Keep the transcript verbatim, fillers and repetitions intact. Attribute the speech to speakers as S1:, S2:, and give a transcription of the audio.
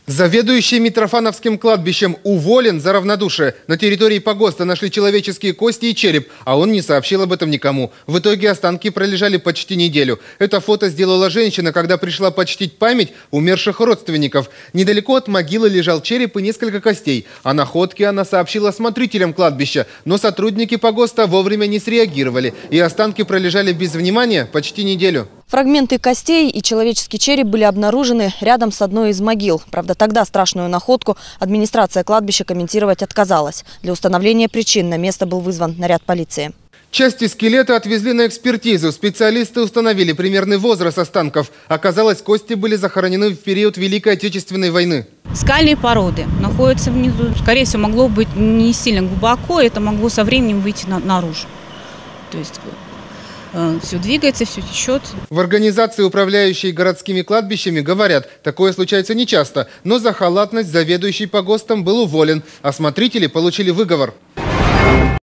S1: Заведующий Митрофановским кладбищем уволен за равнодушие. На территории погоста нашли человеческие кости и череп, а он не сообщил об этом никому. В итоге останки пролежали почти неделю. Это фото сделала женщина, когда пришла почтить память умерших родственников. Недалеко от могилы лежал череп и несколько костей. О находке она сообщила смотрителям кладбища, но сотрудники погоста вовремя не среагировали, и останки пролежали без внимания почти неделю.
S2: Фрагменты костей и человеческий череп были обнаружены рядом с одной из могил. Правда, тогда страшную находку администрация кладбища комментировать отказалась. Для установления причин на место был вызван наряд полиции.
S1: Части скелета отвезли на экспертизу. Специалисты установили примерный возраст останков. Оказалось, кости были захоронены в период Великой Отечественной войны.
S3: Скальные породы находятся внизу. Скорее всего, могло быть не сильно глубоко, это могло со временем выйти на, наружу. То есть все двигается, все течет.
S1: В организации, управляющей городскими кладбищами, говорят, такое случается нечасто, но за халатность заведующий погостом был уволен, а смотрители получили выговор.